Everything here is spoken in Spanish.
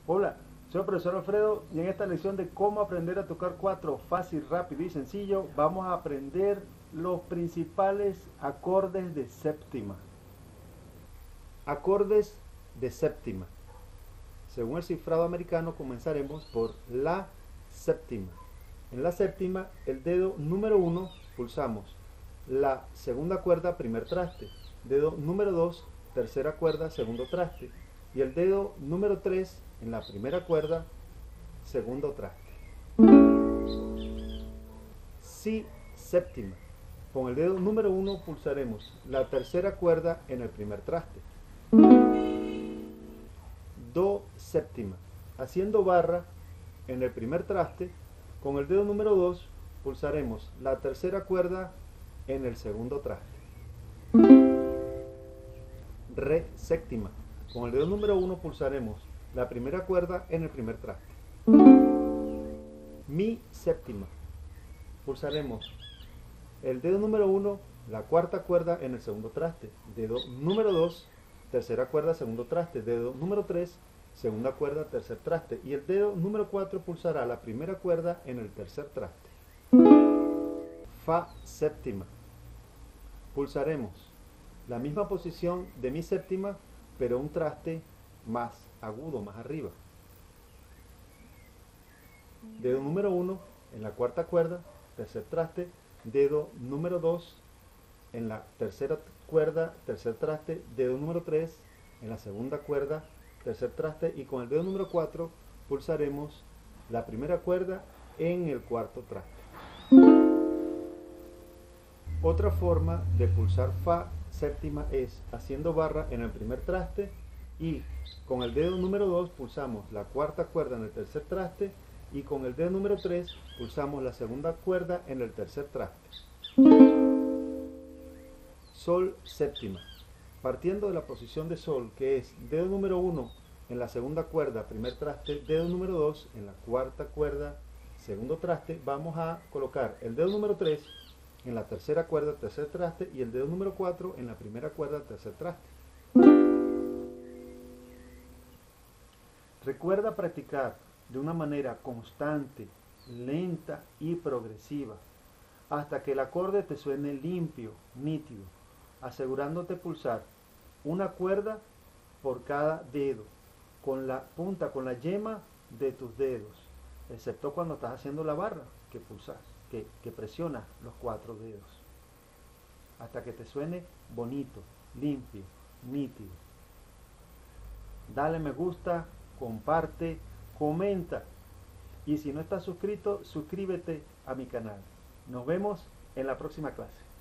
Hola, soy el profesor Alfredo y en esta lección de cómo aprender a tocar cuatro fácil, rápido y sencillo, vamos a aprender los principales acordes de séptima. Acordes de séptima. Según el cifrado americano, comenzaremos por la séptima. En la séptima, el dedo número 1 pulsamos la segunda cuerda, primer traste. Dedo número 2, tercera cuerda, segundo traste. Y el dedo número 3 en la primera cuerda, segundo traste. Si séptima. Con el dedo número 1 pulsaremos la tercera cuerda en el primer traste. Do séptima. Haciendo barra en el primer traste, con el dedo número 2 pulsaremos la tercera cuerda en el segundo traste. Re séptima. Con el dedo número 1 pulsaremos la primera cuerda en el primer traste. Mi séptima. Pulsaremos el dedo número 1, la cuarta cuerda en el segundo traste. Dedo número 2, tercera cuerda, segundo traste. Dedo número 3, segunda cuerda, tercer traste. Y el dedo número 4 pulsará la primera cuerda en el tercer traste. Fa séptima. Pulsaremos la misma posición de mi séptima, pero un traste más agudo, más arriba. Dedo número 1 en la cuarta cuerda, tercer traste. Dedo número 2 en la tercera cuerda, tercer traste. Dedo número 3 en la segunda cuerda, tercer traste. Y con el dedo número 4 pulsaremos la primera cuerda en el cuarto traste. Otra forma de pulsar fa séptima es haciendo barra en el primer traste y con el dedo número 2 pulsamos la cuarta cuerda en el tercer traste y con el dedo número 3 pulsamos la segunda cuerda en el tercer traste. Sol séptima. Partiendo de la posición de sol, que es dedo número 1 en la segunda cuerda, primer traste, dedo número 2 en la cuarta cuerda, segundo traste, vamos a colocar el dedo número 3 en la tercera cuerda, tercer traste, y el dedo número 4 en la primera cuerda, tercer traste. Recuerda practicar de una manera constante, lenta y progresiva, hasta que el acorde te suene limpio, nítido, asegurándote pulsar una cuerda por cada dedo, con la punta, con la yema de tus dedos, excepto cuando estás haciendo la barra, que pulsas, que presionas los 4 dedos, hasta que te suene bonito, limpio, nítido. Dale me gusta, comparte, comenta. Y si no estás suscrito, suscríbete a mi canal. Nos vemos en la próxima clase.